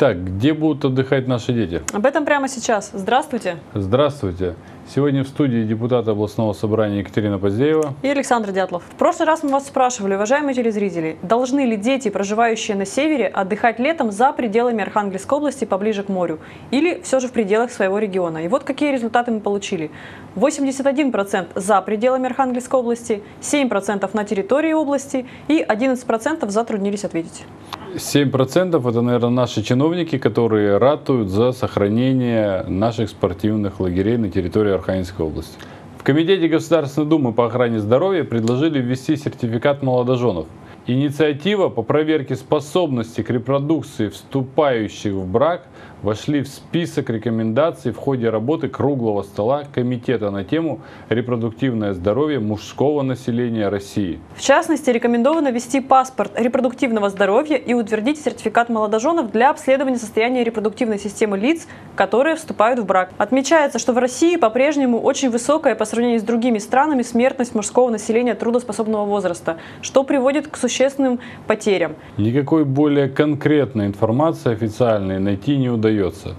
Итак, где будут отдыхать наши дети? Об этом прямо сейчас. Здравствуйте. Здравствуйте. Сегодня в студии депутаты областного собрания Екатерина Поздеева И Александр Дятлов. В прошлый раз мы вас спрашивали, уважаемые телезрители, должны ли дети, проживающие на севере, отдыхать летом за пределами Архангельской области поближе к морю или все же в пределах своего региона? И вот какие результаты мы получили. 81% за пределами Архангельской области, 7% на территории области и 11% затруднились ответить. 7% это, наверное, наши чиновники, которые ратуют за сохранение наших спортивных лагерей на территории Архангельской области. В Комитете Государственной Думы по охране здоровья предложили ввести сертификат молодоженов. Инициатива по проверке способности к репродукции вступающих в брак вошли в список рекомендаций в ходе работы круглого стола Комитета на тему «Репродуктивное здоровье мужского населения России». В частности, рекомендовано ввести паспорт репродуктивного здоровья и утвердить сертификат молодоженов для обследования состояния репродуктивной системы лиц, которые вступают в брак. Отмечается, что в России по-прежнему очень высокая по сравнению с другими странами смертность мужского населения трудоспособного возраста, что приводит к существенным потерям. Никакой более конкретной информации официальной найти не удается.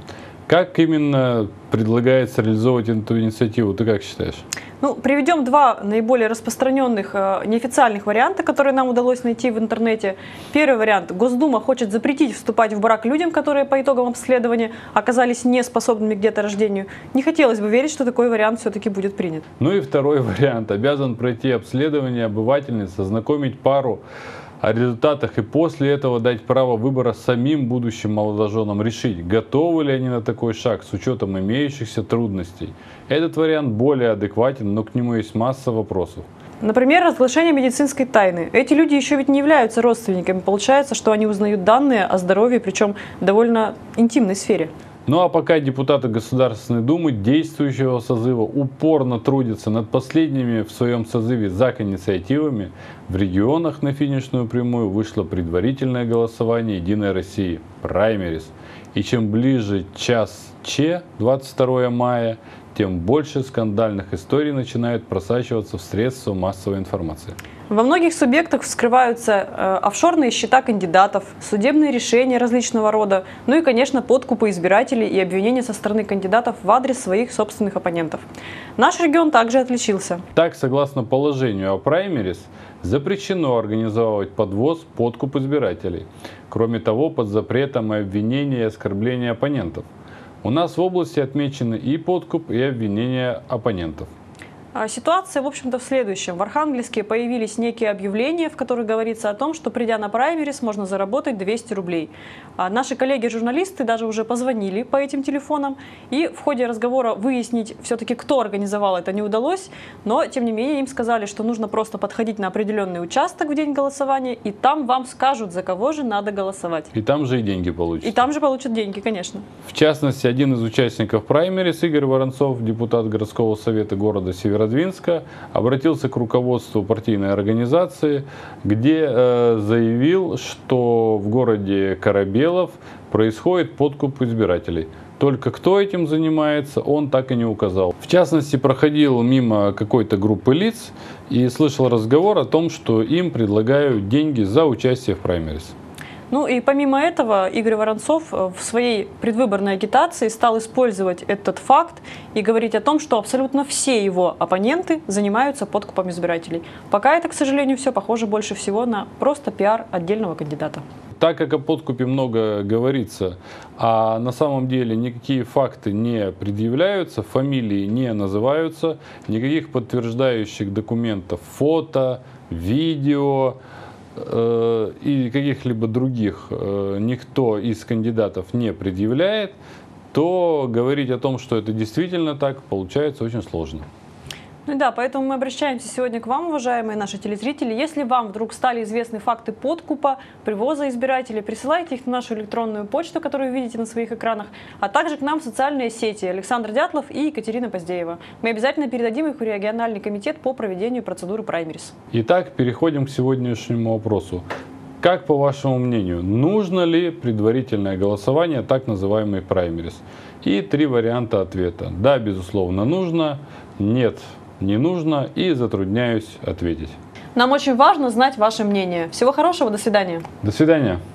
Как именно предлагается реализовывать эту инициативу, ты как считаешь? Приведем два наиболее распространенных неофициальных варианта, которые нам удалось найти в интернете. Первый вариант. Госдума хочет запретить вступать в брак людям, которые по итогам обследования оказались неспособными к деторождению. Не хотелось бы верить, что такой вариант все-таки будет принят. Ну и второй вариант. Обязан пройти обследование обывательниц, ознакомить пару о результатах и после этого дать право выбора самим будущим молодоженам решить, готовы ли они на такой шаг с учетом имеющихся трудностей. Этот вариант более адекватен, но к нему есть масса вопросов. Например, разглашение медицинской тайны. Эти люди еще ведь не являются родственниками. Получается, что они узнают данные о здоровье, причем в довольно интимной сфере. Ну а пока депутаты Государственной Думы действующего созыва упорно трудятся над последними в своем созыве ЗАГ-инициативами, в регионах на финишную прямую вышло предварительное голосование «Единой России» праймерис. И чем ближе час Ч, 22 мая, тем больше скандальных историй начинают просачиваться в средства массовой информации. Во многих субъектах вскрываются офшорные счета кандидатов, судебные решения различного рода, ну и, конечно, подкупы избирателей и обвинения со стороны кандидатов в адрес своих собственных оппонентов. Наш регион также отличился. Так, согласно положению о праймерис, запрещено организовывать подвоз, подкуп избирателей. Кроме того, под запретом и обвинения и оскорбления оппонентов. У нас в области отмечены и подкуп, и обвинения оппонентов. Ситуация, в общем-то, в следующем. В Архангельске появились некие объявления, в которых говорится о том, что, придя на праймерис, можно заработать 200 рублей. Наши коллеги-журналисты даже уже позвонили по этим телефонам, и в ходе разговора выяснить все-таки, кто организовал это, не удалось, но, тем не менее, им сказали, что нужно просто подходить на определенный участок в день голосования, и там вам скажут, за кого же надо голосовать. И там же и деньги получат. И там же получат деньги, конечно. В частности, один из участников праймерис, Игорь Воронцов, депутат городского совета города Северодвинска, обратился к руководству партийной организации, где заявил, что в городе Корабелов происходит подкуп избирателей. Только кто этим занимается, он так и не указал. В частности, проходил мимо какой-то группы лиц и слышал разговор о том, что им предлагают деньги за участие в праймерис. Ну и помимо этого Игорь Воронцов в своей предвыборной агитации стал использовать этот факт и говорить о том, что абсолютно все его оппоненты занимаются подкупом избирателей. Пока это, к сожалению, все похоже больше всего на просто пиар отдельного кандидата. Так как о подкупе много говорится, а на самом деле никакие факты не предъявляются, фамилии не называются, никаких подтверждающих документов, фото, видео и каких-либо других никто из кандидатов не предъявляет, то говорить о том, что это действительно так, получается очень сложно. Ну да, поэтому мы обращаемся сегодня к вам, уважаемые наши телезрители. Если вам вдруг стали известны факты подкупа, привоза избирателей, присылайте их на нашу электронную почту, которую вы видите на своих экранах, а также к нам в социальные сети Александр Дятлов и Екатерина Поздеева. Мы обязательно передадим их в региональный комитет по проведению процедуры праймерис. Итак, переходим к сегодняшнему вопросу. Как, по вашему мнению, нужно ли предварительное голосование, так называемый праймерис? И 3 варианта ответа. Да, безусловно, нужно. Нет, не нужно. И затрудняюсь ответить. Нам очень важно знать ваше мнение. Всего хорошего, до свидания. До свидания.